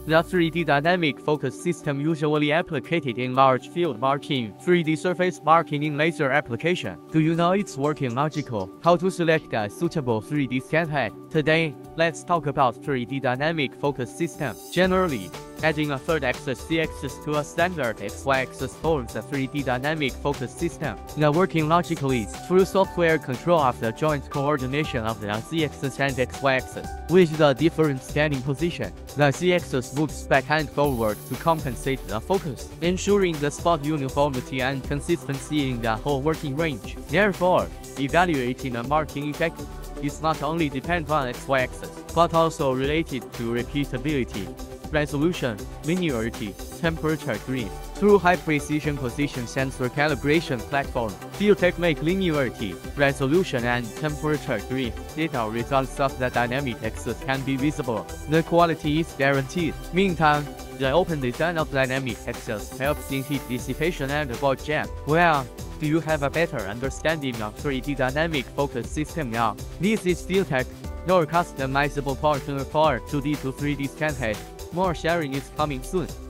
The 3D dynamic focus system usually applied in large field marking, 3D surface marking in laser application. Do you know its working logical? How to select a suitable 3D scan head? Today, let's talk about 3D dynamic focus system. Generally, adding a third axis Z-axis to a standard XY axis forms a 3D dynamic focus system. The working logic is through software control of the joint coordination of the Z-axis and XY axis. With the different standing position, the Z-axis moves back and forward to compensate the focus, ensuring the spot uniformity and consistency in the whole working range. Therefore, evaluating a marking effect is not only depend on XY axis, but also related to repeatability, resolution, linearity, temperature drift. Through high-precision position sensor calibration platform, FieldTech make linearity, resolution, and temperature drift data results of the dynamic axis can be visible. The quality is guaranteed. Meantime, the open design of dynamic axis helps in heat dissipation and avoid jam. Well, do you have a better understanding of 3D dynamic focus system now? This is FieldTech, your customizable partner for 2D to 3D scan head. More sharing is coming soon.